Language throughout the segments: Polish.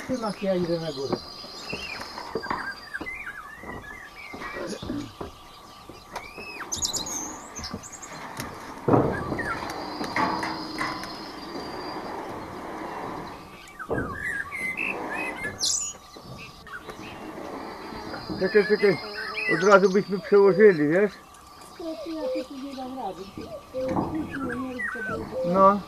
zatrzymać, ja idę na górę. Czekaj, od razu byśmy przełożyli, wiesz? Ja tu nie dam rady. No.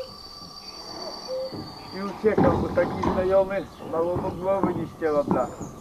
I uciekam, bo taki znajomy mało głowy nie ścięła blach.